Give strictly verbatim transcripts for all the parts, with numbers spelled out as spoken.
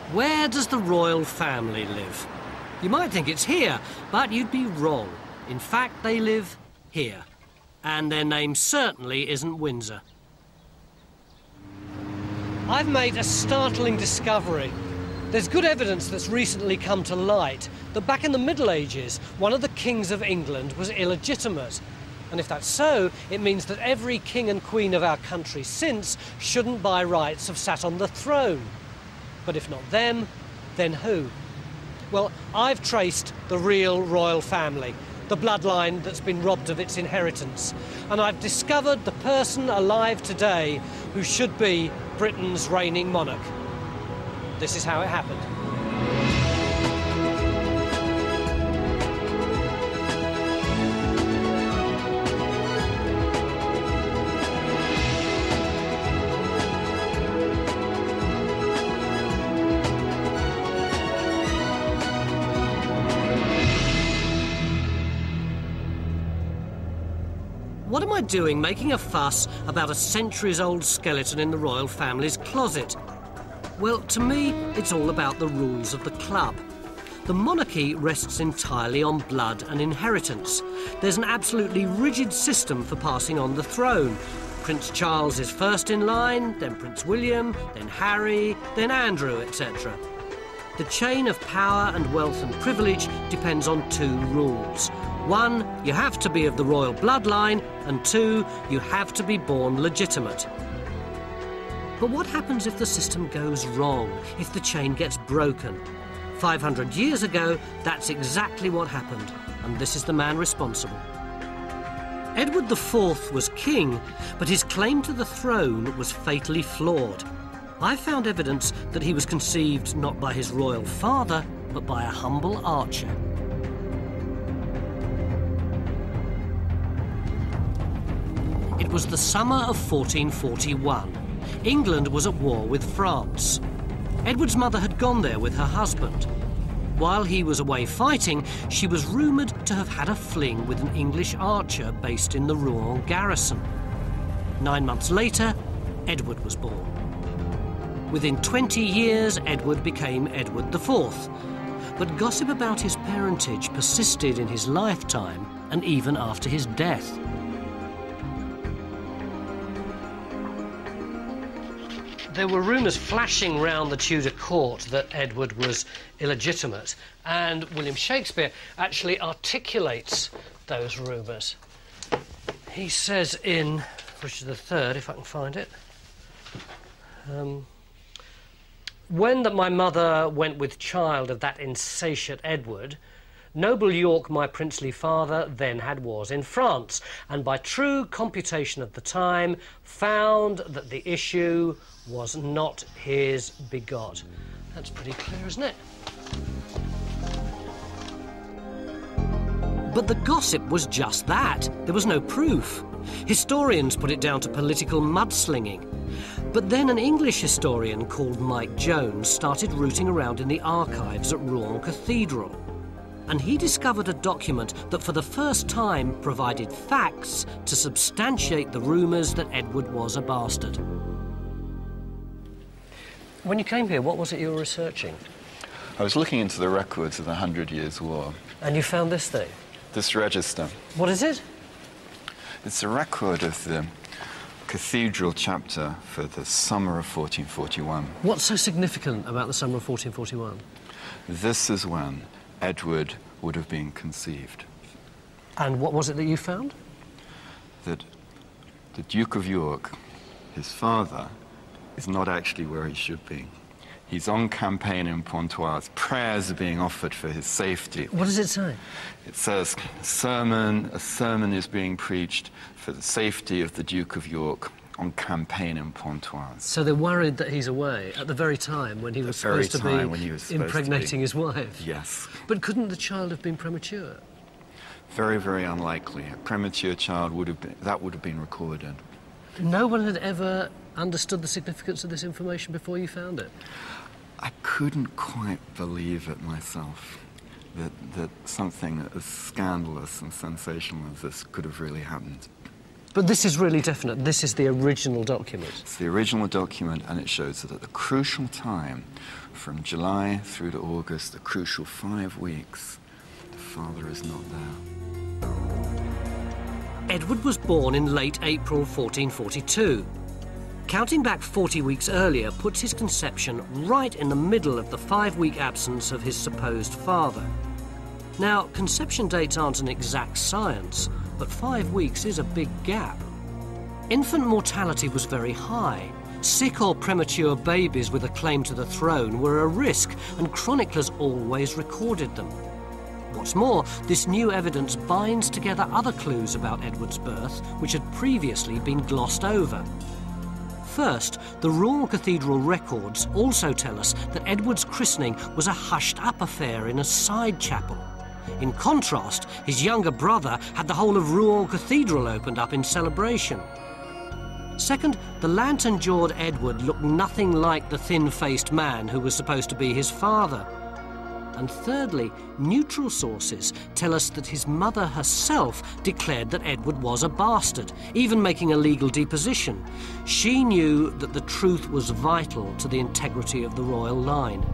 Where does the royal family live? You might think it's here, but you'd be wrong. In fact, they live here. And their name certainly isn't Windsor. I've made a startling discovery. There's good evidence that's recently come to light that back in the Middle Ages, one of the kings of England was illegitimate. And if that's so, it means that every king and queen of our country since shouldn't by rights have sat on the throne. But if not them, then who? Well, I've traced the real royal family, the bloodline that's been robbed of its inheritance. And I've discovered the person alive today who should be Britain's reigning monarch. This is how it happened. What am I doing making a fuss about a centuries-old skeleton in the royal family's closet? Well, to me, it's all about the rules of the club. The monarchy rests entirely on blood and inheritance. There's an absolutely rigid system for passing on the throne. Prince Charles is first in line, then Prince William, then Harry, then Andrew, et cetera. The chain of power and wealth and privilege depends on two rules. One, you have to be of the royal bloodline, and two, you have to be born legitimate. But what happens if the system goes wrong, if the chain gets broken? five hundred years ago, that's exactly what happened, and this is the man responsible. Edward the Fourth was king, but his claim to the throne was fatally flawed. I found evidence that he was conceived not by his royal father, but by a humble archer. It was the summer of fourteen forty-one. England was at war with France. Edward's mother had gone there with her husband. While he was away fighting, she was rumoured to have had a fling with an English archer based in the Rouen garrison. Nine months later, Edward was born. Within twenty years, Edward became Edward the Fourth. But gossip about his parentage persisted in his lifetime and even after his death. There were rumours flashing round the Tudor court that Edward was illegitimate, and William Shakespeare actually articulates those rumours. He says in Richard the Third, if I can find it, um, when that my mother went with child of that insatiate Edward, noble York, my princely father, then had wars in France, and by true computation of the time, found that the issue was not his begot. That's pretty clear, isn't it? But the gossip was just that. There was no proof. Historians put it down to political mudslinging. But then an English historian called Mike Jones started rooting around in the archives at Rouen Cathedral. And he discovered a document that for the first time provided facts to substantiate the rumours that Edward was a bastard. When you came here, what was it you were researching? I was looking into the records of the Hundred Years' War. And you found this thing? This register. What is it? It's a record of the cathedral chapter for the summer of fourteen forty-one. What's so significant about the summer of fourteen forty-one? This is when Edward would have been conceived. And what was it that you found? That the Duke of York, his father, is not actually where he should be. He's on campaign in Pontoise. Prayers are being offered for his safety. What does it say? It says, a sermon, a sermon is being preached for the safety of the Duke of York on campaign in Pontoise. So they're worried that he's away at the very time when he was supposed to be impregnating his wife? Yes. But couldn't the child have been premature? Very, very unlikely. A premature child would have been, that would have been recorded. No one had ever understood the significance of this information before you found it? I couldn't quite believe it myself, that, that something as scandalous and sensational as this could have really happened. But this is really definite. This is the original document. It's the original document, and it shows that at the crucial time, from July through to August, the crucial five weeks, the father is not there. Edward was born in late April fourteen forty-two. Counting back forty weeks earlier puts his conception right in the middle of the five-week absence of his supposed father. Now, conception dates aren't an exact science, but five weeks is a big gap. Infant mortality was very high. Sick or premature babies with a claim to the throne were a risk, and chroniclers always recorded them. What's more, this new evidence binds together other clues about Edward's birth, which had previously been glossed over. First, the Rouen Cathedral records also tell us that Edward's christening was a hushed-up affair in a side chapel. In contrast, his younger brother had the whole of Rouen Cathedral opened up in celebration. Second, the lantern-jawed Edward looked nothing like the thin-faced man who was supposed to be his father. And thirdly, neutral sources tell us that his mother herself declared that Edward was a bastard, even making a legal deposition. She knew that the truth was vital to the integrity of the royal line.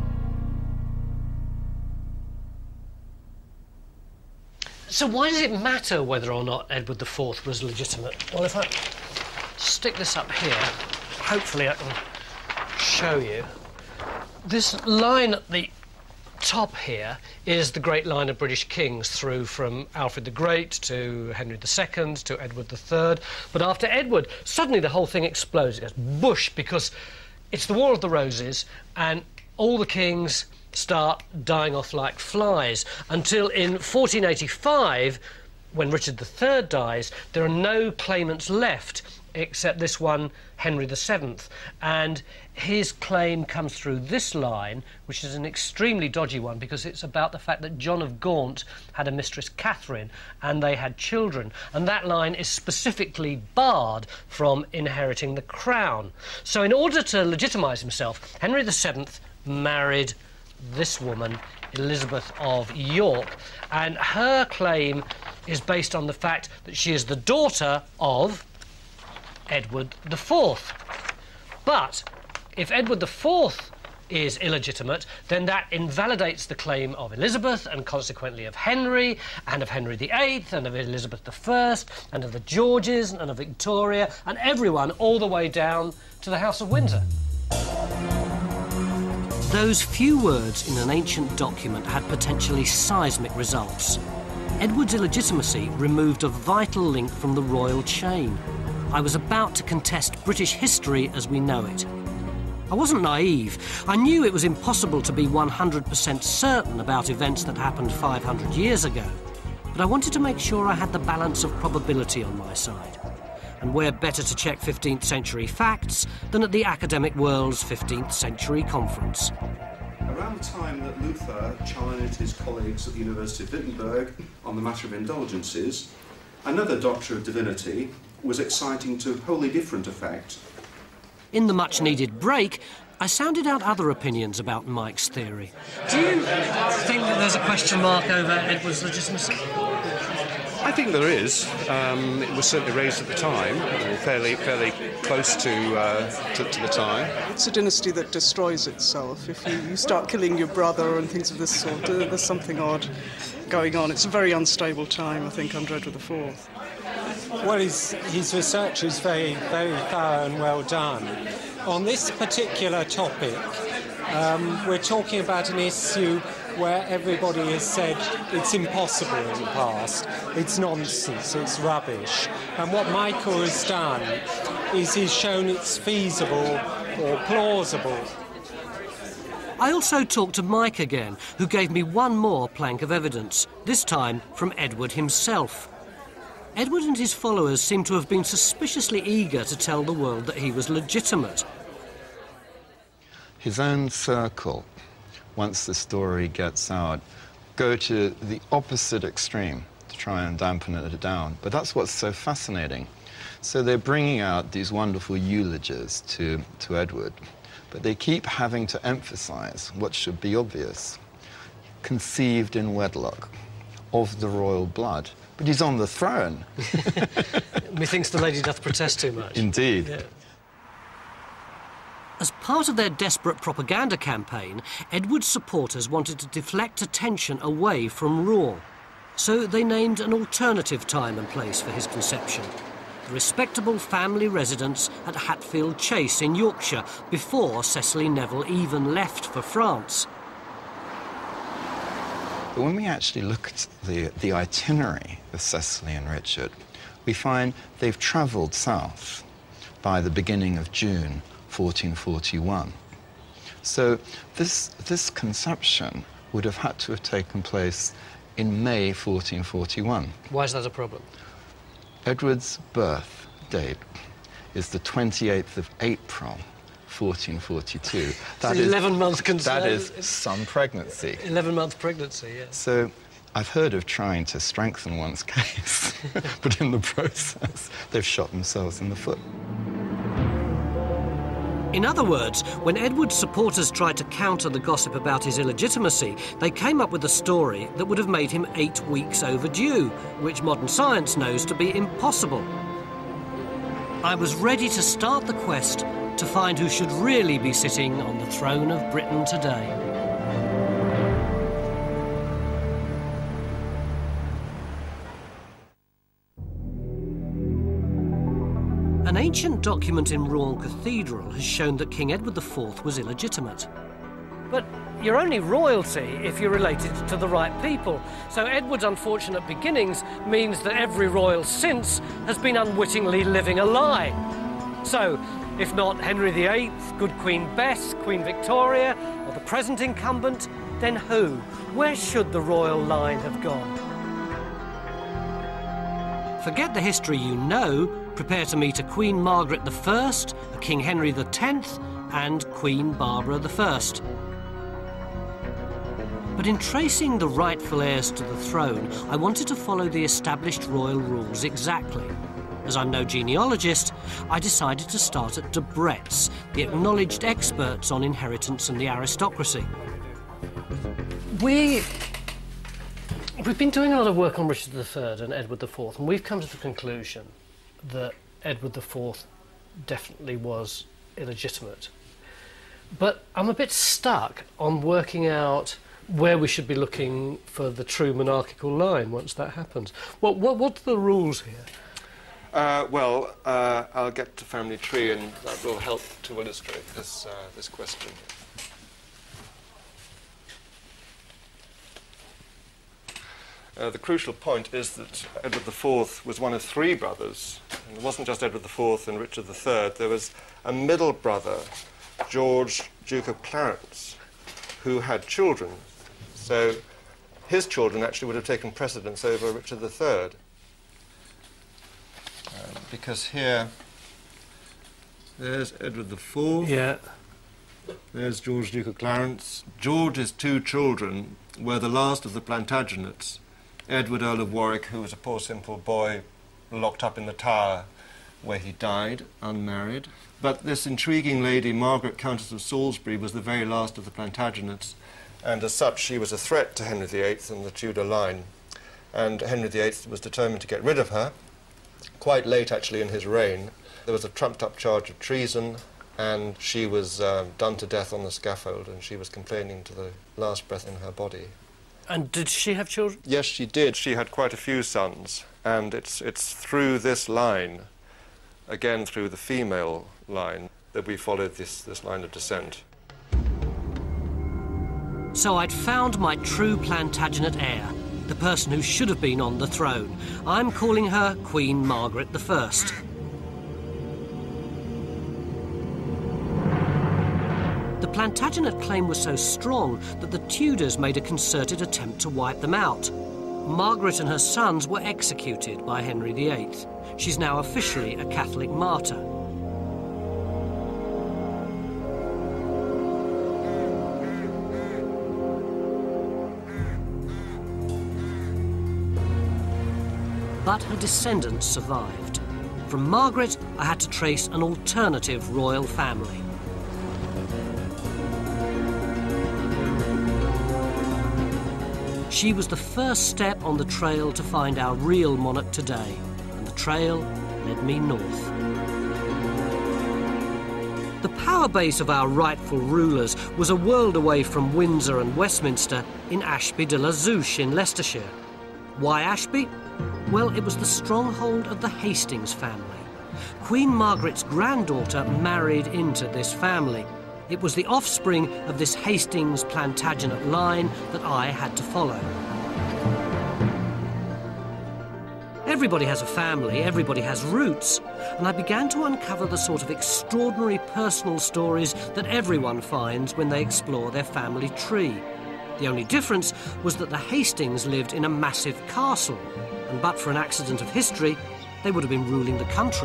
So why does it matter whether or not Edward the Fourth was legitimate? Well, if I stick this up here, hopefully I can show you. This line at the top here is the great line of British kings through from Alfred the Great to Henry the Second to Edward the Third. But after Edward, suddenly the whole thing explodes. It goes bush, because it's the War of the Roses and all the kings start dying off like flies until in fourteen eighty-five, when Richard the Third dies, there are no claimants left except this one, Henry the Seventh, and his claim comes through this line, which is an extremely dodgy one because it's about the fact that John of Gaunt had a mistress Catherine and they had children, and that line is specifically barred from inheriting the crown. So in order to legitimise himself, Henry the Seventh married this woman, Elizabeth of York, and her claim is based on the fact that she is the daughter of Edward the Fourth. But if Edward the Fourth is illegitimate, then that invalidates the claim of Elizabeth and consequently of Henry and of Henry the Eighth and of Elizabeth the First and of the Georges and of Victoria and everyone all the way down to the House of Windsor. Those few words in an ancient document had potentially seismic results. Edward's illegitimacy removed a vital link from the royal chain. I was about to contest British history as we know it. I wasn't naive. I knew it was impossible to be one hundred percent certain about events that happened five hundred years ago. But I wanted to make sure I had the balance of probability on my side. And where better to check fifteenth century facts than at the academic world's fifteenth century conference. Around the time that Luther challenged his colleagues at the University of Wittenberg on the matter of indulgences, another doctor of divinity was exciting to wholly different effect. In the much-needed break, I sounded out other opinions about Mike's theory. Do you think that there's a question mark over Edward's legitimacy? I think there is. Um, it was certainly raised at the time, or fairly, fairly close to, uh, to, to the time. It's a dynasty that destroys itself. If you, you start killing your brother and things of this sort, there's something odd going on. It's a very unstable time, I think, under Edward the Fourth. Well, his, his research is very, very thorough and well done. On this particular topic, um, we're talking about an issue where everybody has said it's impossible in the past, it's nonsense, it's rubbish. And what Michael has done is he's shown it's feasible or plausible. I also talked to Mike again, who gave me one more plank of evidence, this time from Edward himself. Edward and his followers seem to have been suspiciously eager to tell the world that he was legitimate. His own circle, once the story gets out, go to the opposite extreme to try and dampen it down. But that's what's so fascinating. So they're bringing out these wonderful eulogies to, to Edward, but they keep having to emphasize what should be obvious. Conceived in wedlock, of the royal blood. but he's on the throne. Methinks the lady doth protest too much. Indeed. Yeah. As part of their desperate propaganda campaign, Edward's supporters wanted to deflect attention away from Rouen. So they named an alternative time and place for his conception. The respectable family residence at Hatfield Chase in Yorkshire, before Cecily Neville even left for France. But when we actually look at the, the itinerary of Cecily and Richard, we find they've travelled south by the beginning of June fourteen forty-one. So this, this conception would have had to have taken place in May fourteen forty-one. Why is that a problem? Edward's birth date is the twenty-eighth of April, fourteen forty-two. That is eleven-month concern. That is some pregnancy. eleven-month pregnancy, yes. So I've heard of trying to strengthen one's case, but in the process, they've shot themselves in the foot. In other words, when Edward's supporters tried to counter the gossip about his illegitimacy, they came up with a story that would have made him eight weeks overdue, which modern science knows to be impossible. I was ready to start the quest to find who should really be sitting on the throne of Britain today. An ancient document in Rouen Cathedral has shown that King Edward the Fourth was illegitimate. But you're only royalty if you're related to the right people. So Edward's unfortunate beginnings means that every royal since has been unwittingly living a lie. So, if not Henry the Eighth, good Queen Bess, Queen Victoria, or the present incumbent, then who? Where should the royal line have gone? Forget the history you know. Prepare to meet a Queen Margaret the First, a King Henry the Tenth, and Queen Barbara the First. But in tracing the rightful heirs to the throne, I wanted to follow the established royal rules exactly. As I'm no genealogist, I decided to start at Debrett's, the acknowledged experts on inheritance and the aristocracy. We... We've been doing a lot of work on Richard the Third and Edward the Fourth, and we've come to the conclusion that Edward the Fourth definitely was illegitimate. But I'm a bit stuck on working out where we should be looking for the true monarchical line once that happens. What, what, what are the rules here? Uh, well, uh, I'll get to family tree, and that will help to illustrate this, uh, this question. Uh, the crucial point is that Edward the Fourth was one of three brothers. And it wasn't just Edward the Fourth and Richard the Third. There was a middle brother, George, Duke of Clarence, who had children. So his children actually would have taken precedence over Richard the Third. Uh, because here, there's Edward the Fourth. Yeah. There's George, Duke of Clarence. George's two children were the last of the Plantagenets. Edward, Earl of Warwick, who was a poor simple boy locked up in the Tower where he died, unmarried. But this intriguing lady, Margaret, Countess of Salisbury, was the very last of the Plantagenets, and as such she was a threat to Henry the Eighth and the Tudor line. And Henry the Eighth was determined to get rid of her. Quite late, actually, in his reign, there was a trumped-up charge of treason, and she was uh, done to death on the scaffold, and she was complaining to the last breath in her body. And did she have children? Yes, she did. She had quite a few sons, and it's, it's through this line, again through the female line, that we followed this, this line of descent. So I'd found my true Plantagenet heir, the person who should have been on the throne. I'm calling her Queen Margaret the First. The Plantagenet claim was so strong that the Tudors made a concerted attempt to wipe them out. Margaret and her sons were executed by Henry the Eighth. She's now officially a Catholic martyr. But her descendants survived. From Margaret, I had to trace an alternative royal family. She was the first step on the trail to find our real monarch today, and the trail led me north. The power base of our rightful rulers was a world away from Windsor and Westminster in Ashby de la Zouch in Leicestershire. Why Ashby? Well, it was the stronghold of the Hastings family. Queen Margaret's granddaughter married into this family. It was the offspring of this Hastings Plantagenet line that I had to follow. Everybody has a family, everybody has roots, and I began to uncover the sort of extraordinary personal stories that everyone finds when they explore their family tree. The only difference was that the Hastings lived in a massive castle, and but for an accident of history, they would have been ruling the country.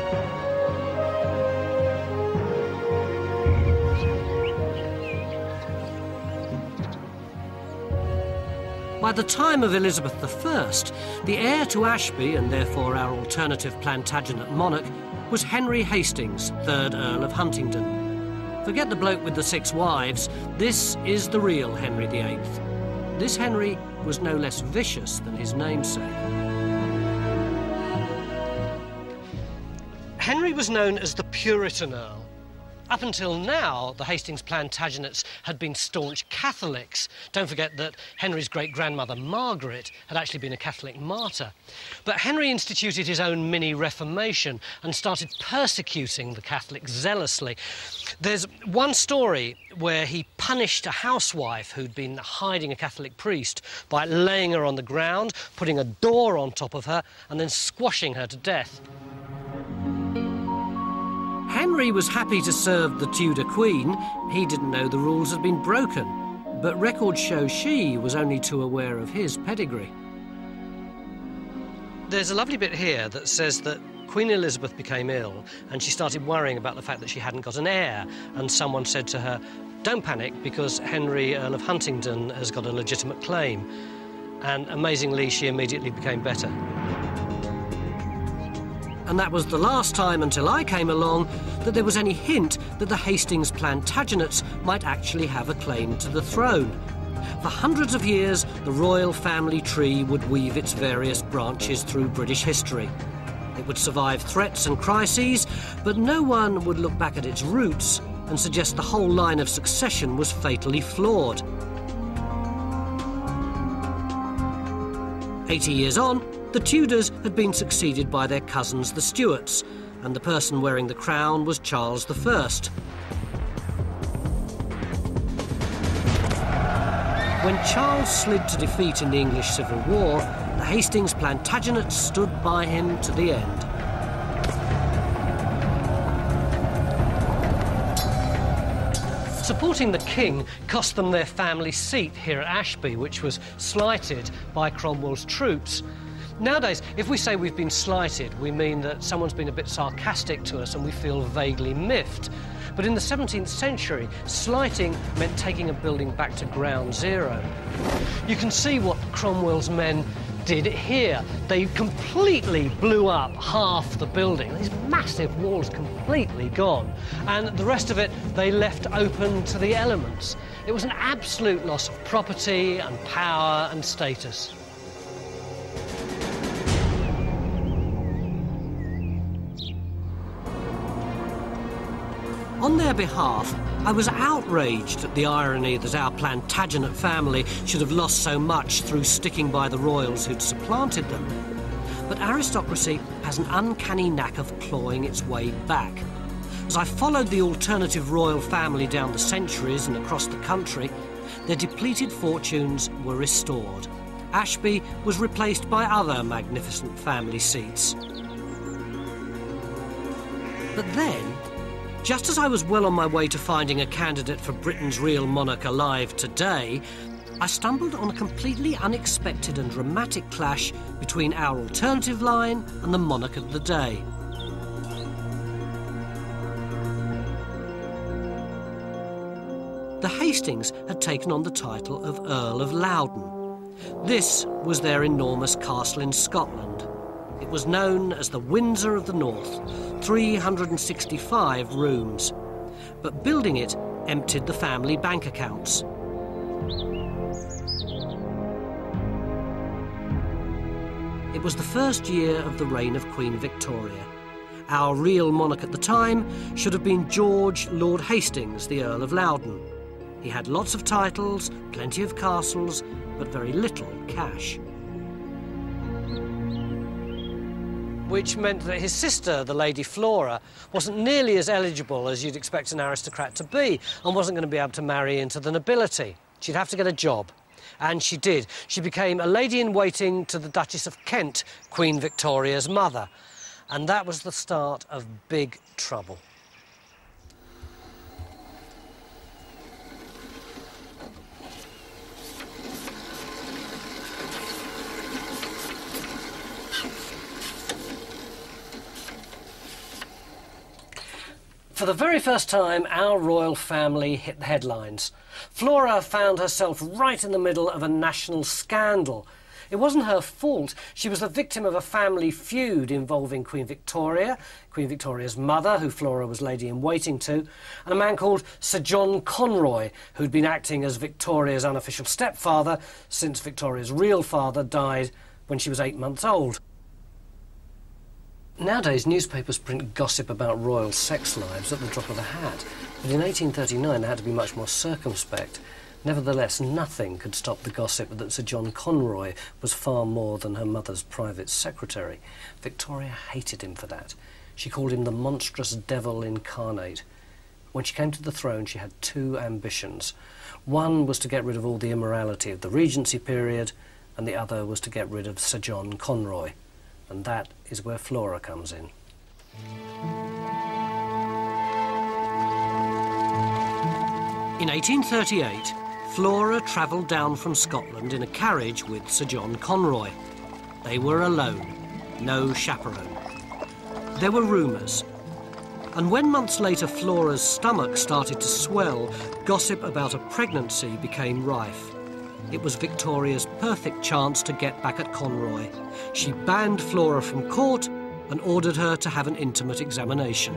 By the time of Elizabeth the First, the heir to Ashby, and therefore our alternative Plantagenet monarch, was Henry Hastings, third Earl of Huntingdon. Forget the bloke with the six wives, this is the real Henry the Eighth. This Henry was no less vicious than his namesake. Henry was known as the Puritan Earl. Up until now, the Hastings Plantagenets had been staunch Catholics. Don't forget that Henry's great-grandmother, Margaret, had actually been a Catholic martyr. But Henry instituted his own mini-Reformation and started persecuting the Catholics zealously. There's one story where he punished a housewife who'd been hiding a Catholic priest by laying her on the ground, putting a door on top of her, and then squashing her to death. Henry was happy to serve the Tudor Queen. He didn't know the rules had been broken, but records show she was only too aware of his pedigree. There's a lovely bit here that says that Queen Elizabeth became ill and she started worrying about the fact that she hadn't got an heir, and someone said to her, "Don't panic, because Henry, Earl of Huntingdon, has got a legitimate claim." And amazingly, she immediately became better. And that was the last time, until I came along, that there was any hint that the Hastings Plantagenets might actually have a claim to the throne. For hundreds of years, the royal family tree would weave its various branches through British history. It would survive threats and crises, but no one would look back at its roots and suggest the whole line of succession was fatally flawed. Eighty years on, the Tudors had been succeeded by their cousins, the Stuarts, and the person wearing the crown was Charles the First. When Charles slid to defeat in the English Civil War, the Hastings Plantagenets stood by him to the end. Supporting the king cost them their family seat here at Ashby, which was slighted by Cromwell's troops. Nowadays, if we say we've been slighted, we mean that someone's been a bit sarcastic to us and we feel vaguely miffed. But in the seventeenth century, slighting meant taking a building back to ground zero. You can see what Cromwell's men did here. They completely blew up half the building. These massive walls completely gone. And the rest of it, they left open to the elements. It was an absolute loss of property and power and status. On their behalf, I was outraged at the irony that our Plantagenet family should have lost so much through sticking by the royals who'd supplanted them. But aristocracy has an uncanny knack of clawing its way back. As I followed the alternative royal family down the centuries and across the country, their depleted fortunes were restored. Ashby was replaced by other magnificent family seats. But then, just as I was well on my way to finding a candidate for Britain's real monarch alive today, I stumbled on a completely unexpected and dramatic clash between our alternative line and the monarch of the day. The Hastings had taken on the title of Earl of Loudon. This was their enormous castle in Scotland. It was known as the Windsor of the North, three hundred sixty-five rooms. But building it emptied the family bank accounts. It was the first year of the reign of Queen Victoria. Our real monarch at the time should have been George Lord Hastings, the Earl of Loudon. He had lots of titles, plenty of castles, but very little cash. Which meant that his sister, the Lady Flora, wasn't nearly as eligible as you'd expect an aristocrat to be, and wasn't going to be able to marry into the nobility. She'd have to get a job. And she did. She became a lady-in-waiting to the Duchess of Kent, Queen Victoria's mother. And that was the start of big trouble. For the very first time, our royal family hit the headlines. Flora found herself right in the middle of a national scandal. It wasn't her fault. She was the victim of a family feud involving Queen Victoria, Queen Victoria's mother, who Flora was lady-in-waiting to, and a man called Sir John Conroy, who'd been acting as Victoria's unofficial stepfather since Victoria's real father died when she was eight months old. Nowadays, newspapers print gossip about royal sex lives at the drop of a hat, but in eighteen thirty-nine they had to be much more circumspect. Nevertheless, nothing could stop the gossip that Sir John Conroy was far more than her mother's private secretary. Victoria hated him for that. She called him the monstrous devil incarnate. When she came to the throne, she had two ambitions. One was to get rid of all the immorality of the Regency period, and the other was to get rid of Sir John Conroy. And that is where Flora comes in. In eighteen thirty-eight, Flora travelled down from Scotland in a carriage with Sir John Conroy. They were alone, no chaperone. There were rumours. And when months later Flora's stomach started to swell, gossip about a pregnancy became rife. It was Victoria's perfect chance to get back at Conroy. She banned Flora from court and ordered her to have an intimate examination.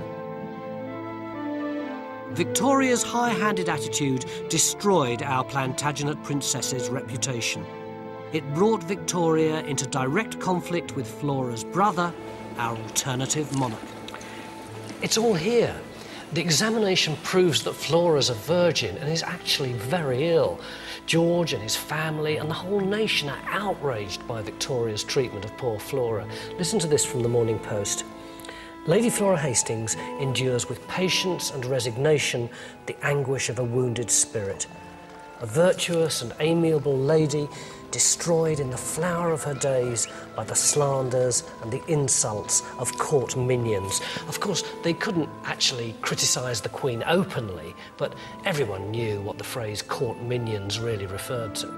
Victoria's high-handed attitude destroyed our Plantagenet princess's reputation. It brought Victoria into direct conflict with Flora's brother, our alternative monarch. It's all here. The examination proves that Flora's a virgin and is actually very ill. George and his family and the whole nation are outraged by Victoria's treatment of poor Flora. Listen to this from the Morning Post. Lady Flora Hastings endures with patience and resignation the anguish of a wounded spirit. A virtuous and amiable lady destroyed in the flower of her days by the slanders and the insults of court minions. Of course, they couldn't actually criticise the Queen openly, but everyone knew what the phrase court minions really referred to.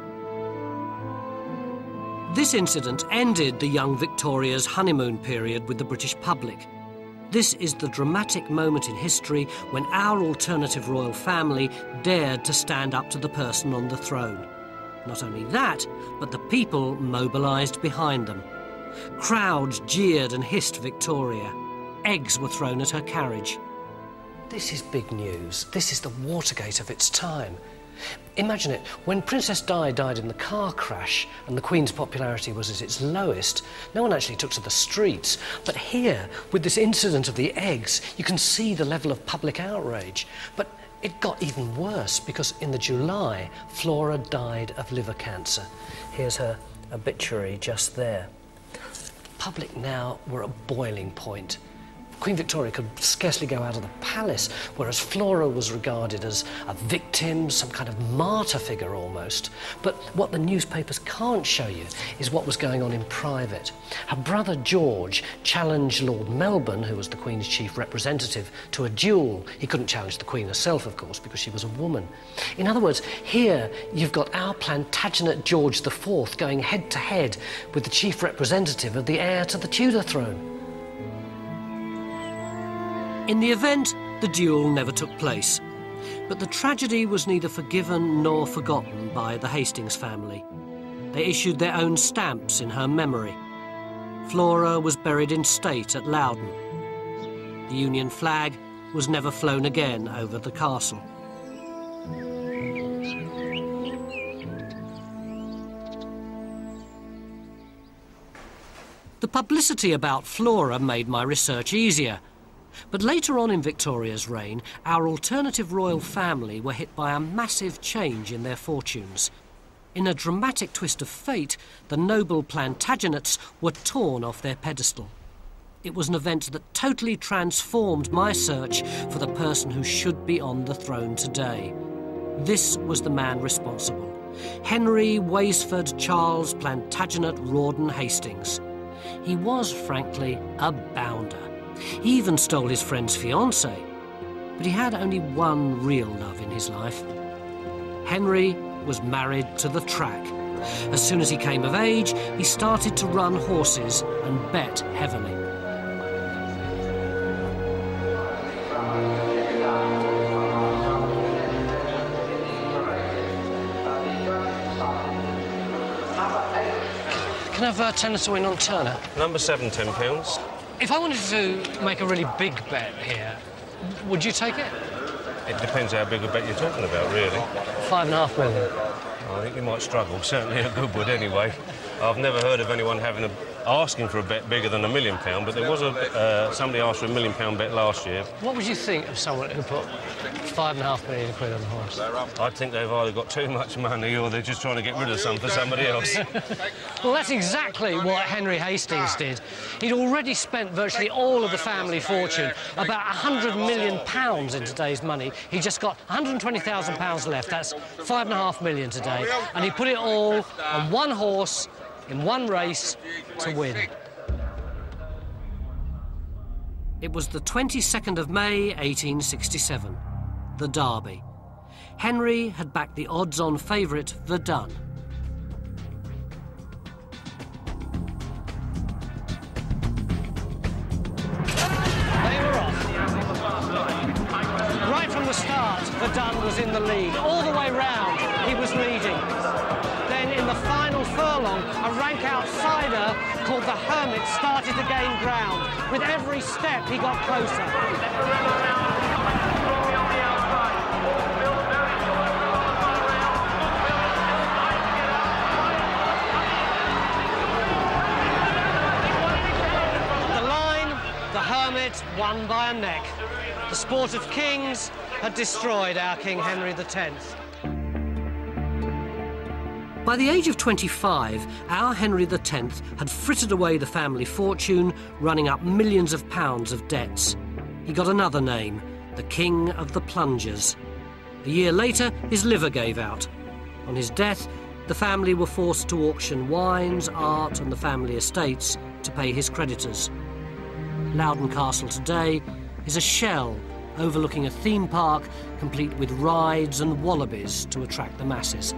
This incident ended the young Victoria's honeymoon period with the British public. This is the dramatic moment in history when our alternative royal family dared to stand up to the person on the throne. Not only that, but the people mobilised behind them. Crowds jeered and hissed Victoria. Eggs were thrown at her carriage. This is big news. This is the Watergate of its time. Imagine it, when Princess Di died in the car crash and the Queen's popularity was at its lowest, no one actually took to the streets. But here, with this incident of the eggs, you can see the level of public outrage. But it got even worse because in the July, Flora died of liver cancer. Here's her obituary just there. Public now were at boiling point. Queen Victoria could scarcely go out of the palace, whereas Flora was regarded as a victim, some kind of martyr figure almost. But what the newspapers can't show you is what was going on in private. Her brother George challenged Lord Melbourne, who was the Queen's chief representative, to a duel. He couldn't challenge the Queen herself, of course, because she was a woman. In other words, here you've got our Plantagenet George the Fourth going head-to-head with the chief representative of the heir to the Tudor throne. In the event, the duel never took place. But the tragedy was neither forgiven nor forgotten by the Hastings family. They issued their own stamps in her memory. Flora was buried in state at Loudon. The Union flag was never flown again over the castle. The publicity about Flora made my research easier. But later on in Victoria's reign, our alternative royal family were hit by a massive change in their fortunes. In a dramatic twist of fate, the noble Plantagenets were torn off their pedestal. It was an event that totally transformed my search for the person who should be on the throne today. This was the man responsible. Henry Waysford Charles Plantagenet Rawdon Hastings. He was, frankly, a bounder. He even stole his friend's fiancée. But he had only one real love in his life. Henry was married to the track. As soon as he came of age, he started to run horses and bet heavily. Can I have uh, tenner to win on Turner? Number seven, ten pounds. If I wanted to make a really big bet here, would you take it? It depends how big a bet you're talking about, really. Five and a half million. I think you might struggle. Certainly a good one, anyway. I've never heard of anyone having a, asking for a bet bigger than a million pound, but there was a uh, somebody asked for a million pound bet last year. What would you think of someone who put five and a half million quid on the horse? I think they've either got too much money or they're just trying to get rid of some for somebody else. Well, that's exactly what Henry Hastings did. He'd already spent virtually all of the family fortune, about one hundred million pounds in today's money. He just got one hundred twenty thousand pounds left. That's five and a half million today. And he put it all on one horse in one race to win. It was the twenty-second of May, eighteen sixty-seven, the Derby. Henry had backed the odds-on favourite, Verdun. They were off. Right from the start, Verdun was in the lead. All the way round, he was leading. Then in the final furlong, a rank outsider called the Hermit started to gain ground. With every step, he got closer. The line, the Hermit won by a neck. The sport of kings had destroyed our King Henry the tenth. By the age of twenty-five, our Henry the tenth had frittered away the family fortune, running up millions of pounds of debts. He got another name, the King of the Plungers. A year later, his liver gave out. On his death, the family were forced to auction wines, art and the family estates to pay his creditors. Loudon Castle today is a shell overlooking a theme park complete with rides and wallabies to attract the masses.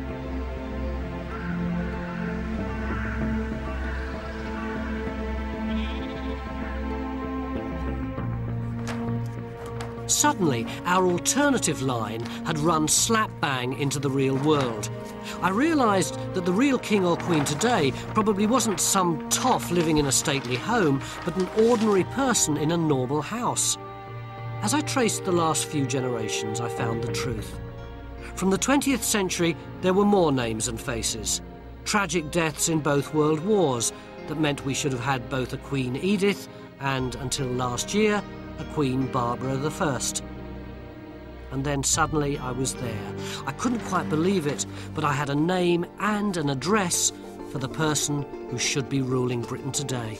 Suddenly, our alternative line had run slap bang into the real world. I realised that the real king or queen today probably wasn't some toff living in a stately home, but an ordinary person in a normal house. As I traced the last few generations, I found the truth. From the twentieth century, there were more names and faces. Tragic deaths in both world wars that meant we should have had both a Queen Edith and, until last year, a Queen Barbara the First. And then suddenly I was there. I couldn't quite believe it, but I had a name and an address for the person who should be ruling Britain today.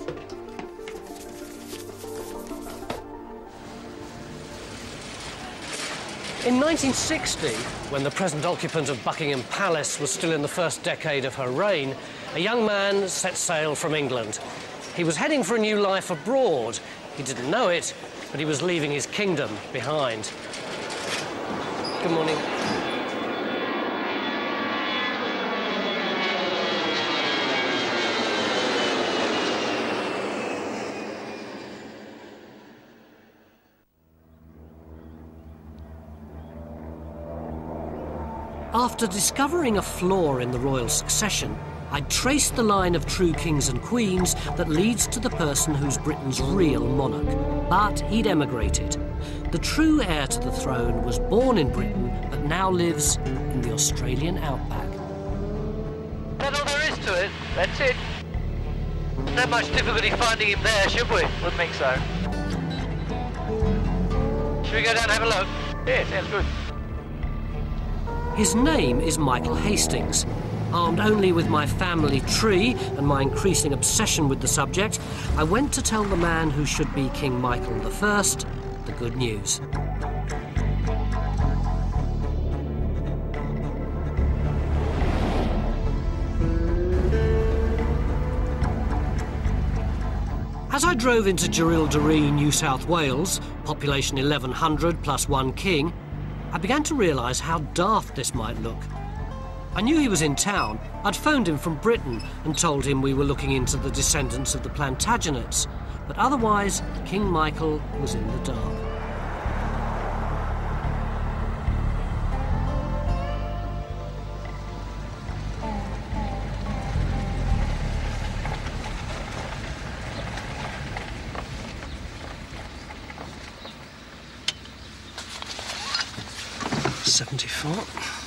In nineteen sixty, when the present occupant of Buckingham Palace was still in the first decade of her reign, a young man set sail from England. He was heading for a new life abroad. He didn't know it, but he was leaving his kingdom behind. Good morning. After discovering a flaw in the royal succession, I traced the line of true kings and queens that leads to the person who's Britain's real monarch. But he'd emigrated. The true heir to the throne was born in Britain, but now lives in the Australian outback. That's all there is to it. That's it. Not much difficulty finding him there, should we? Would think so. Should we go down and have a look? Yeah, sounds good. His name is Michael Hastings. Armed only with my family tree and my increasing obsession with the subject, I went to tell the man who should be King Michael the First the good news. As I drove into Jerilderie, New South Wales, population eleven hundred plus one king, I began to realise how daft this might look. I knew he was in town. I'd phoned him from Britain and told him we were looking into the descendants of the Plantagenets, but otherwise King Michael was in the dark. seventy-four.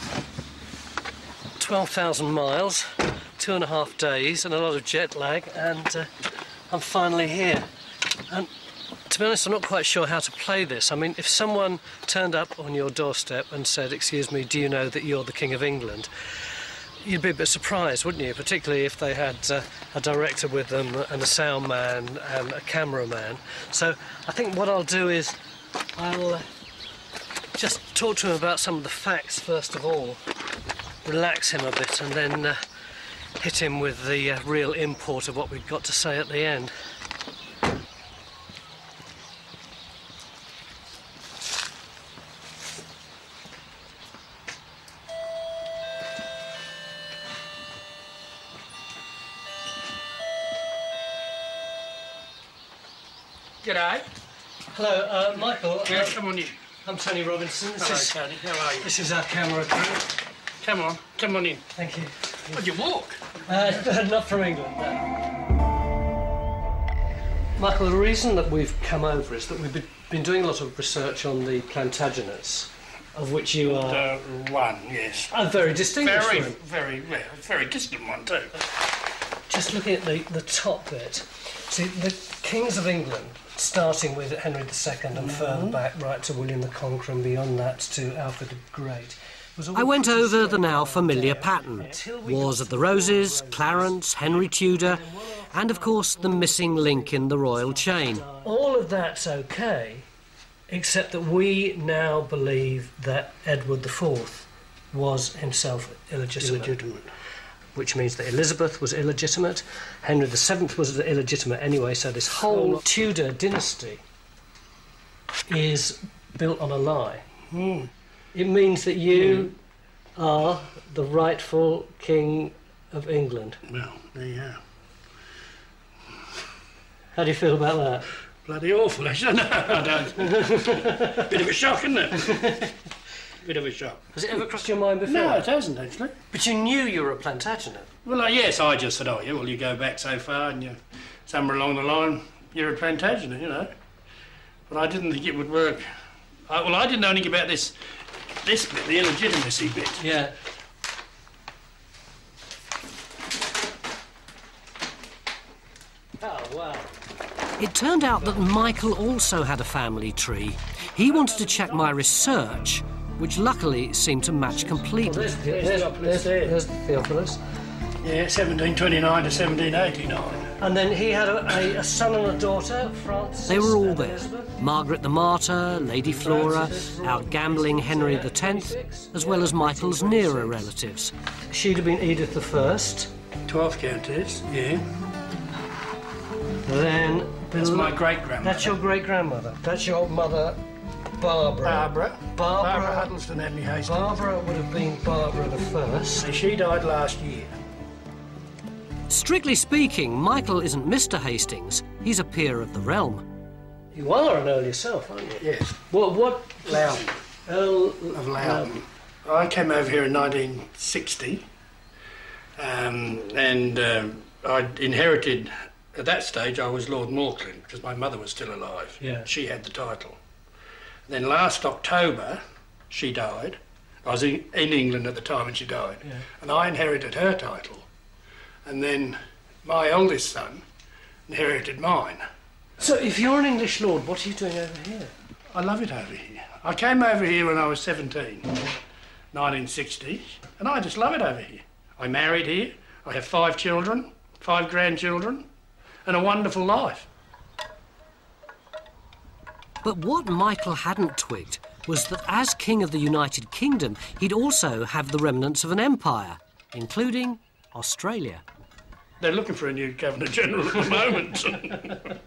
twelve thousand miles, two and a half days and a lot of jet lag, and uh, I'm finally here. And to be honest, I'm not quite sure how to play this. I mean, if someone turned up on your doorstep and said, "Excuse me, do you know that you're the King of England?" you'd be a bit surprised, wouldn't you? Particularly if they had uh, a director with them and a sound man and a cameraman. So I think what I'll do is I'll uh, just talk to him about some of the facts first of all, relax him a bit, and then uh, hit him with the uh, real import of what we've got to say at the end. G'day. Hello, uh, Michael. Yeah, uh, come on in. I'm Tony Robinson. This Hello, is, Tony. How are you? This is our camera crew. Come on, come on in. Thank you. Would you walk? Uh, not from England, no. Michael, the reason that we've come over is that we've been, been doing a lot of research on the Plantagenets, of which you are... Uh, one, yes. A very distinguished Very, one. very, well, very distant one too. Just looking at the, the top bit, see, the kings of England, starting with Henry the Second and mm-hmm. further back right to William the Conqueror and beyond that to Alfred the Great. I went over the now familiar pattern. Wars of the Roses, Clarence, Henry Tudor, and of course the missing link in the royal chain. All of that's okay, except that we now believe that Edward the Fourth was himself illegitimate. Illegitimate. Which means that Elizabeth was illegitimate, Henry the Seventh was illegitimate anyway, so this whole Tudor dynasty is built on a lie. Mm. It means that you mm. are the rightful King of England. Well, there you are. How do you feel about that? Bloody awful, isn't it? I don't. Bit of a shock, isn't it? Bit of a shock. Has it ever crossed your mind before? No, it hasn't actually. But you knew you were a Plantagenet. Well, uh, yes, I just said, oh yeah, well you go back so far and you, somewhere along the line, you're a Plantagenet, you know. But I didn't think it would work. I, well, I didn't know anything about this, this bit, the illegitimacy bit. Yeah. Oh, wow. It turned out that Michael also had a family tree. He wanted to check my research, which luckily seemed to match completely. Well, there's, there's, there's, there's the Theophilus. Yeah, seventeen twenty-nine to seventeen eighty-nine. And then he had a, a, a son and a daughter, Francis. They were all there. Margaret the Martyr, Lady Flora, our gambling Henry the Tenth, as well as Michael's nearer relatives. She'd have been Edith the First. Twelfth Countess, yeah. Then... That's my great-grandmother. That's your great-grandmother. That's your mother, Barbara. Barbara. Barbara. Barbara Huddleston Henry Hastings. Barbara would have been Barbara the First. She died last year. Strictly speaking, Michael isn't Mister Hastings. He's a peer of the realm. You are an Earl yourself, aren't you? Yes. What? What? Loudon. Earl of Loudon. I came over here in nineteen sixty, um, and um, I inherited. At that stage, I was Lord Morclin because my mother was still alive. Yeah. She had the title. Then last October, she died. I was in, in England at the time when she died, yeah. and I inherited her title. And then my oldest son inherited mine. So if you're an English lord, what are you doing over here? I love it over here. I came over here when I was seventeen, nineteen sixty, and I just love it over here. I married here. I have five children, five grandchildren, and a wonderful life. But what Michael hadn't twigged was that as King of the United Kingdom, he'd also have the remnants of an empire, including Australia. They're looking for a new Governor-General at the moment.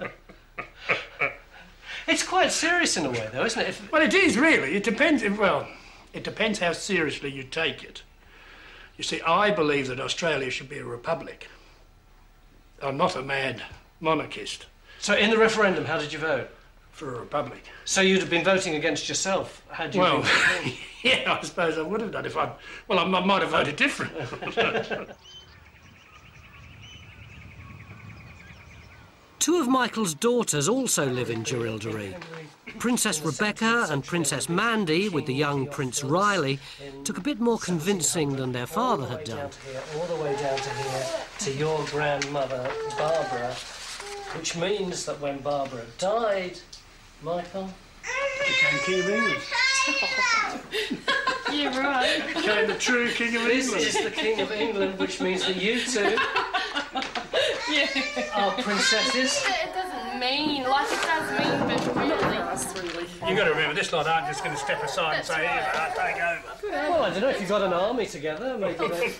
It's quite serious in a way, though, isn't it? If... Well, it is, really. It depends, well, it depends how seriously you take it. You see, I believe that Australia should be a republic. I'm not a mad monarchist. So in the referendum, how did you vote? For a republic. So you'd have been voting against yourself, had you well, been... yeah, I suppose I would have done if I... Well, I, I might have voted different. Two of Michael's daughters also live in Jerilderie. Princess Rebecca and Princess Mandy, with the young Prince Riley, took a bit more convincing than their father had done. All the way down to here, to your grandmother, Barbara, which means that when Barbara died, Michael became King of England. You're right. Became the true King of this England. This is the King of England, which means that you two yeah. are princesses. It doesn't mean, like it does mean, but really. really. You've got to remember, this lot aren't just going to step aside and say, here, I'll take over. Well, I don't know, if you've got an army together, maybe they...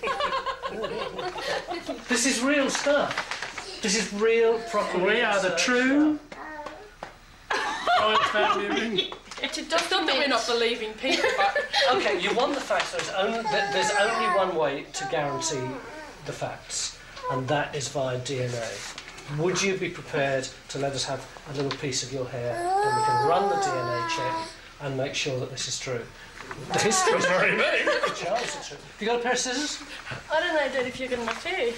This is real stuff. This is real, proper... We are the true royal family of England. It's not that we're not believing people, but... OK, you want the facts. There's only, there's only one way to guarantee the facts, and that is via D N A. Would you be prepared to let us have a little piece of your hair, and we can run the D N A check and make sure that this is true? The history is very big. Charles, it's true. Have you got a pair of scissors? I don't know, Dad, if you're going to hair.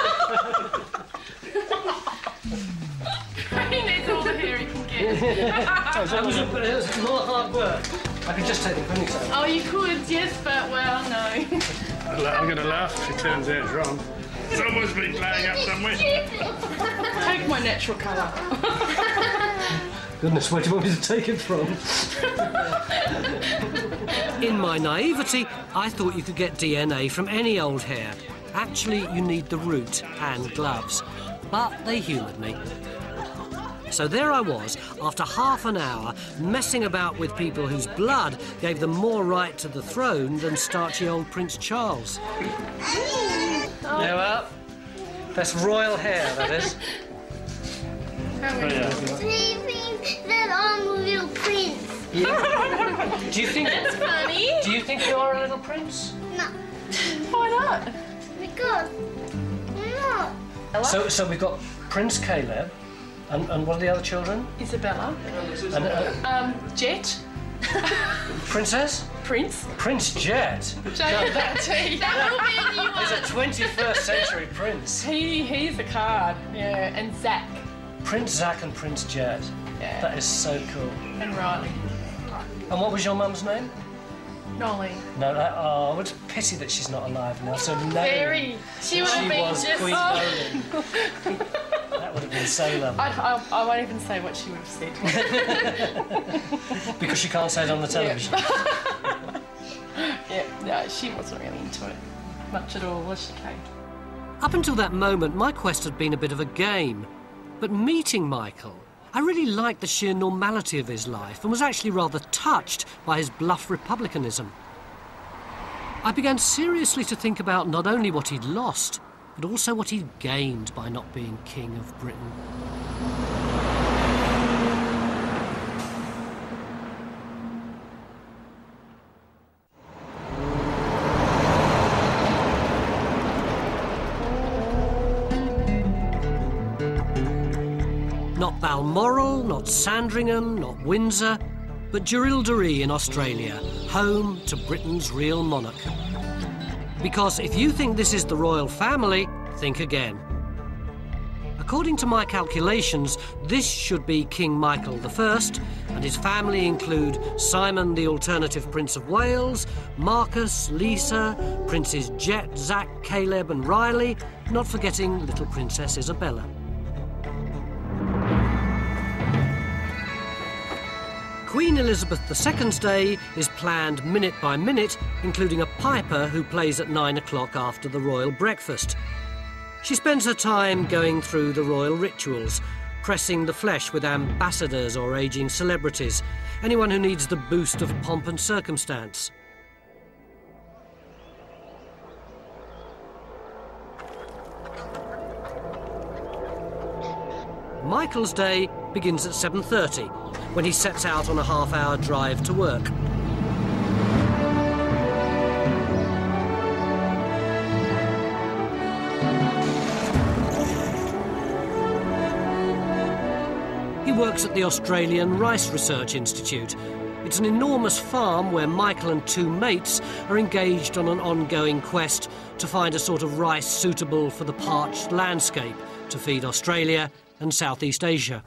He needs all the hair he can get. That was, a, it was more hard work. I could just take the ponytail. Oh, you could, yes, but, well, no. I'm going to laugh if it turns out it's wrong. Someone's been playing up somewhere. Take my natural colour. Goodness, where do you want me to take it from? In my naivety, I thought you could get D N A from any old hair. Actually, you need the root and gloves. But they humoured me. So there I was, after half an hour, messing about with people whose blood gave them more right to the throne than starchy old Prince Charles. Oh. Now up. That's royal hair, that is. Oh, yeah. Sleeping that I'm a little prince. Yeah. Do you think... That's funny. Do you think you are a little prince? No. Why not? Because I'm not. So, so we've got Prince Caleb, and, and what are the other children? Isabella. And, uh, um, Jet. Princess? Prince. Prince Jet. Jet. That, that will be a new one. He's a twenty-first century prince. He, he's a card, yeah, and Zach. Prince Zouch and Prince Jet. Yeah. That is so cool. And Riley. And what was your mum's name? Nolly. No, that, oh, what a pity that she's not alive now. So no. Very. She would have she been was just. Queen Oh. That would have been so lovely. I, I, I won't even say what she would have said. Because she can't say it on the television. Yeah, yeah, she wasn't really into it much at all, was she, Kate? Up until that moment, my quest had been a bit of a game. But meeting Michael, I really liked the sheer normality of his life and was actually rather touched by his bluff republicanism. I began seriously to think about not only what he'd lost, but also what he'd gained by not being King of Britain. Not Balmoral, not Sandringham, not Windsor, but Jerilderie in Australia, home to Britain's real monarch. Because if you think this is the royal family, think again. According to my calculations, this should be King Michael the First, and his family include Simon the alternative Prince of Wales, Marcus, Lisa, Princes Jet, Zach, Caleb and Riley, not forgetting little Princess Isabella. Queen Elizabeth the Second's day is planned minute by minute, including a piper who plays at nine o'clock after the royal breakfast. She spends her time going through the royal rituals, pressing the flesh with ambassadors or ageing celebrities, anyone who needs the boost of pomp and circumstance. Michael's day begins at seven thirty, when he sets out on a half-hour drive to work. He works at the Australian Rice Research Institute. It's an enormous farm where Michael and two mates are engaged on an ongoing quest to find a sort of rice suitable for the parched landscape to feed Australia and Southeast Asia.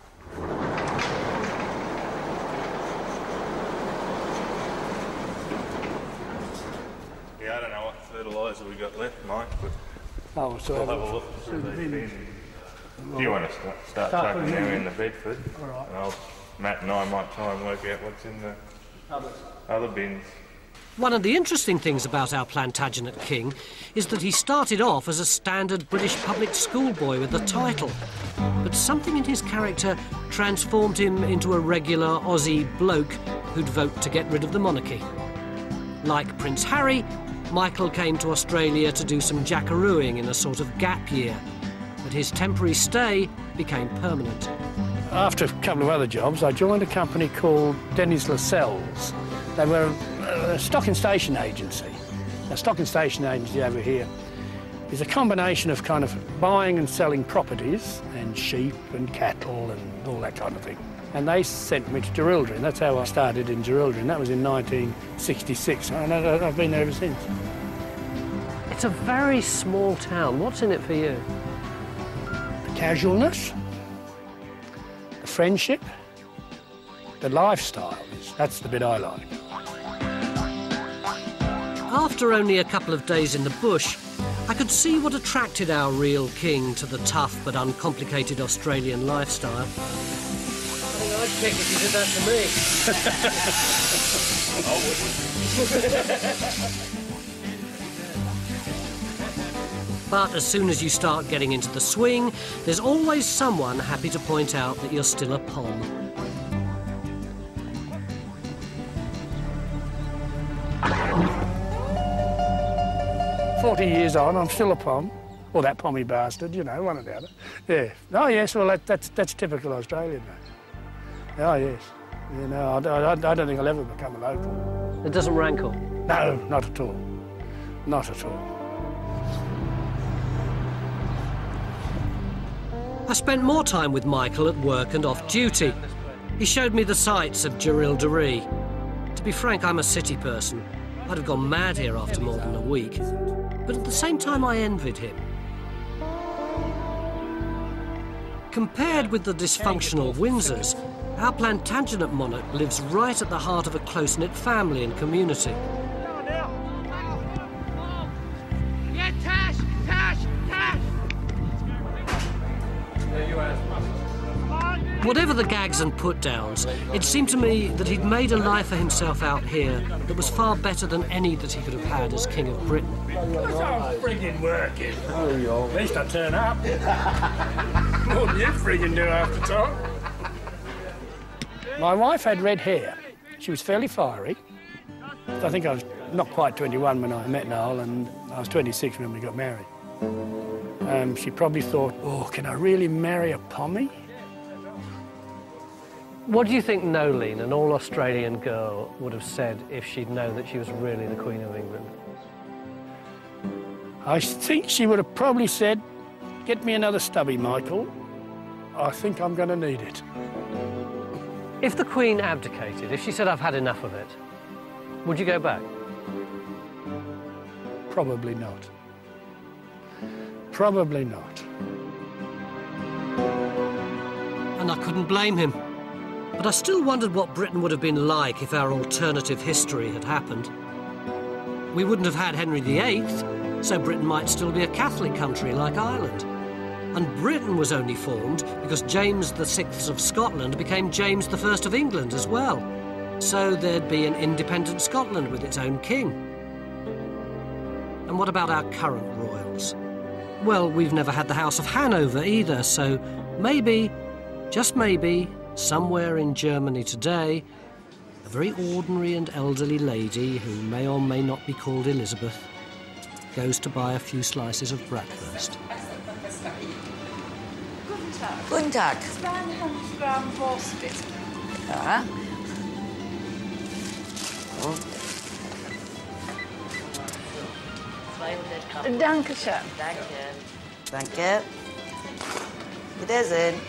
Yeah, I don't know what fertiliser we got left, Mike, but Oh, so we'll have a look through these bins. Do you want to start, start, start chucking them in the Bedford? All right. And I'll, Matt and I might try and work out what's in the Others. other bins. One of the interesting things about our Plantagenet king is that he started off as a standard British public school boy with a title. But something in his character transformed him into a regular Aussie bloke who'd vote to get rid of the monarchy. Like Prince Harry, Michael came to Australia to do some jackarooing in a sort of gap year. But his temporary stay became permanent. After a couple of other jobs, I joined a company called Dennis Lascelles. They were a stock and station agency. A stock and station agency over here is a combination of kind of buying and selling properties and sheep and cattle and all that kind of thing. And they sent me to Jerilderie. That's how I started in Jerilderie. That was in nineteen sixty-six, and I've been there ever since. It's a very small town. What's in it for you? The casualness, the friendship, the lifestyle. That's the bit I like. After only a couple of days in the bush, I could see what attracted our real king to the tough but uncomplicated Australian lifestyle. I think I'd pick if you did that to me. But as soon as you start getting into the swing, there's always someone happy to point out that you're still a pom. Forty years on, I'm still a pom. Or that pommy bastard, you know, one or the other. Yeah. Oh, yes, well, that, that's, that's typical Australian, mate. Oh, yes. You know, I, I, I don't think I'll ever become a local. It doesn't rankle? No, not at all. Not at all. I spent more time with Michael at work and off duty. He showed me the sights of Jerilderie. To be frank, I'm a city person. I'd have gone mad here after more than a week. But at the same time, I envied him. Compared with the dysfunctional Windsors, our Plantagenet monarch lives right at the heart of a close-knit family and community. Whatever the gags and put-downs, it seemed to me that he'd made a life for himself out here that was far better than any that he could have had as King of Britain. Because I'm friggin' working. At least I turn up. More than you friggin' do half the time. My wife had red hair. She was fairly fiery. I think I was not quite twenty-one when I met Noel, and I was twenty-six when we got married. Um, she probably thought, oh, can I really marry a pommy? What do you think Nolene, an all-Australian girl, would have said if she'd known that she was really the Queen of England? I think she would have probably said, get me another stubby, Michael. I think I'm going to need it. If the Queen abdicated, if she said, I've had enough of it, would you go back? Probably not. Probably not. And I couldn't blame him. But I still wondered what Britain would have been like if our alternative history had happened. We wouldn't have had Henry the Eighth, so Britain might still be a Catholic country like Ireland. And Britain was only formed because James the Sixth of Scotland became James the First of England as well. So there'd be an independent Scotland with its own king. And what about our current royals? Well, we've never had the House of Hanover either, so maybe, just maybe, somewhere in Germany today, a very ordinary and elderly lady, who may or may not be called Elizabeth, goes to buy a few slices of bratwurst. Guten Tag. zweihundert Gramm Wurst, bitte. Ja. Oh. zweihundert Gramm. Danke schön. Danke. Danke. Wiedersehen.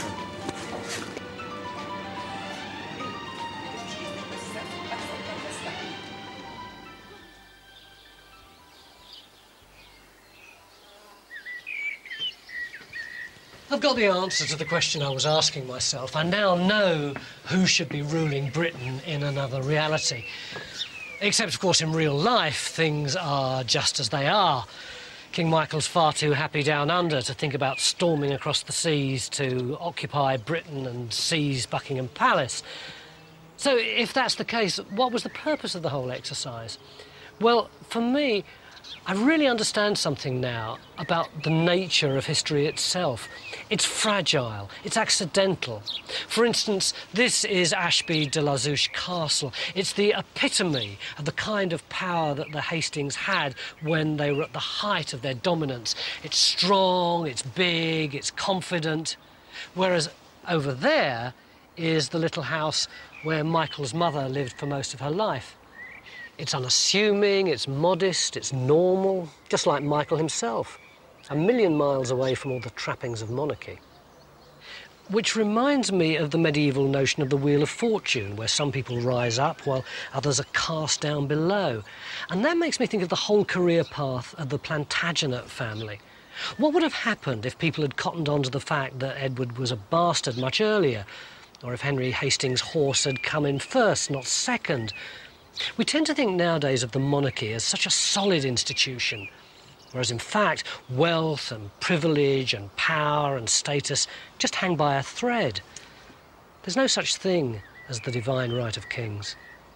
I've got the answer to the question I was asking myself. I now know who should be ruling Britain in another reality. Except, of course, in real life, things are just as they are. King Michael's far too happy down under to think about storming across the seas to occupy Britain and seize Buckingham Palace. So, if that's the case, what was the purpose of the whole exercise? Well, for me, I really understand something now about the nature of history itself. It's fragile, it's accidental. For instance, this is Ashby de la Zouch Castle. It's the epitome of the kind of power that the Hastings had when they were at the height of their dominance. It's strong, it's big, it's confident. Whereas over there is the little house where Michael's mother lived for most of her life. It's unassuming, it's modest, it's normal, just like Michael himself, a million miles away from all the trappings of monarchy. Which reminds me of the medieval notion of the Wheel of Fortune, where some people rise up while others are cast down below. And that makes me think of the whole career path of the Plantagenet family. What would have happened if people had cottoned on to the fact that Edward was a bastard much earlier, or if Henry Hastings' horse had come in first, not second? We tend to think nowadays of the monarchy as such a solid institution, whereas in fact wealth and privilege and power and status just hang by a thread. There's no such thing as the divine right of kings.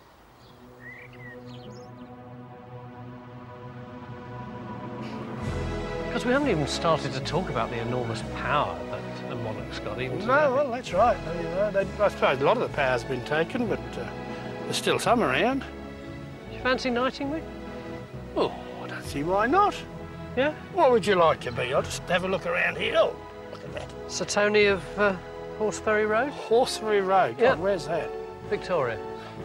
Because we haven't even started to talk about the enormous power that a monarch's got, even today. No, well, that's right. You know, they, I suppose a lot of the power's been taken, but uh, there's still some around. Do you fancy knighting me? Oh, I don't see why not. Yeah? What would you like to be? I'll just have a look around here. Oh, look at that. Sir Tony of uh, Horseferry Road? Horseferry Road? God, Yeah. where's that? Victoria.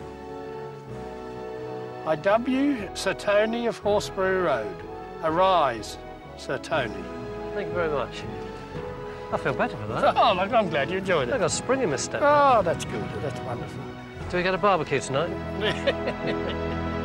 I W Sir Tony of Horseferry Road. Arise, Sir Tony. Thank you very much. I feel better for that. Oh, look, I'm glad you enjoyed it. I got a spring in my step. Oh, that's good. That's wonderful. Do we get a barbecue tonight?